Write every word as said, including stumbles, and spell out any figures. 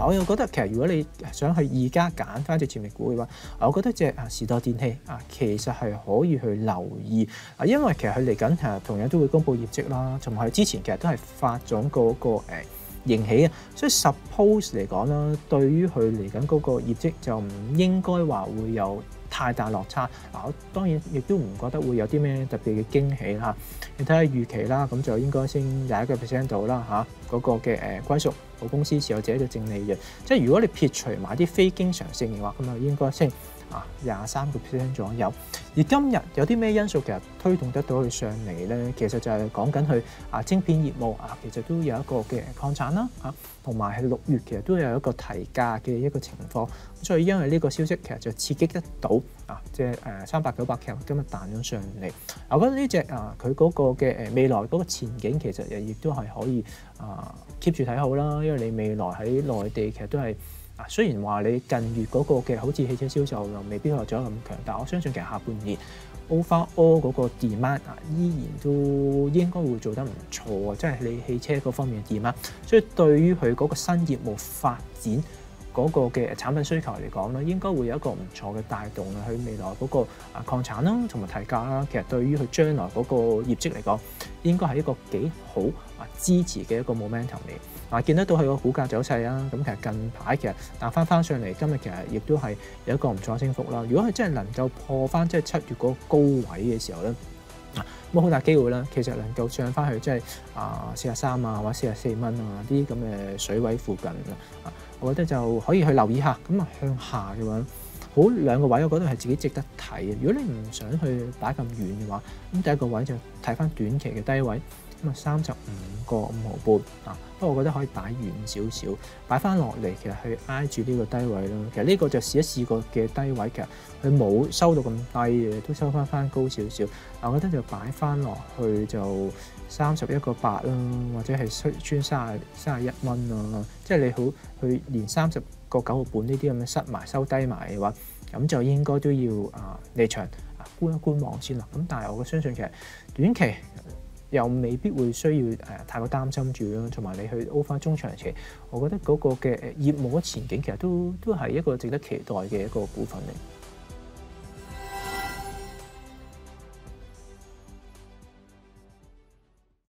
嗱，我又覺得其實如果你想去而家揀翻隻潛力股嘅話，我覺得隻啊時代電器啊其實係可以去留意啊，因為其實佢嚟緊係同樣都會公布業績啦，同埋之前其實都係發咗嗰個誒盈喜啊，所以 suppose 嚟講啦，對於佢嚟緊嗰個業績就唔應該話會有太大落差。嗱，我當然亦都唔覺得會有啲咩特別嘅驚喜啦。你睇下預期啦，咁就應該升廿一個 percent 度啦嚇，嗰、那個嘅誒歸屬母公司持有者嘅淨利潤，即係如果你撇除埋啲非經常性嘅話，咁就應該升啊廿三個 percent 左右。而今日有啲咩因素其實推動得到佢上嚟咧？其實就係講緊佢啊晶片業務啊，其實都有一個嘅擴產啦嚇，同埋係六月其實都有一個提價嘅一個情況。所以因為呢個消息其實就刺激得到啊，即係誒三百九百其實今日彈咗上嚟。我覺得呢隻啊佢嗰個嘅誒未來嗰個前景其實亦都係可以啊 keep 住睇好啦，因為你未來喺內地其實都係。啊，雖然話你近月嗰個嘅好似汽車銷售又未必話做得咁強，但我相信其實下半年 overall 嗰個 demand 啊依然都應該會做得唔錯啊，即係你汽車嗰方面嘅 demand，所以對於佢嗰個新業務發展嗰個嘅產品需求嚟講咧，應該會有一個唔錯嘅帶動啊，佢未來嗰個啊擴產啦，同埋提價啦，其實對於佢將來嗰個業績嚟講，應該係一個幾好啊支持嘅一個 momentum 嚟。嗱，見得到佢個股價走勢啊，咁其實近排其實彈翻翻上嚟，今日其實亦都係有一個唔錯升幅啦。如果佢真係能夠破翻即係七月嗰個高位嘅時候咧，啊咁好大機會啦。其實能夠上翻去即係啊四十三啊或者四十四蚊啊啲咁嘅水位附近啊，我覺得就可以去留意下。咁啊向下嘅話，好兩個位，我覺得係自己值得睇嘅。如果你唔想去擺咁遠嘅話，咁第一個位就睇翻短期嘅低位。咁啊，三十五個五毫半啊，不過我覺得可以擺遠少少，擺翻落嚟，其實去挨住呢個低位啦。其實呢個就試一試過嘅低位，其實佢冇收到咁低嘅，都收翻翻高少少。我覺得就擺翻落去就三十一個八啦，或者係穿三十三十一蚊啦。即係你好，佢連三十個九毫半呢啲咁樣塞埋收低埋嘅話，咁就應該都要啊離場啊觀一觀望先啦。咁但係我相信其實短期又未必會需要誒、呃、太過擔心住啦，同埋你去 over 中長期，我覺得嗰個嘅誒業務嘅前景其實都都係一個值得期待嘅一個股份嚟。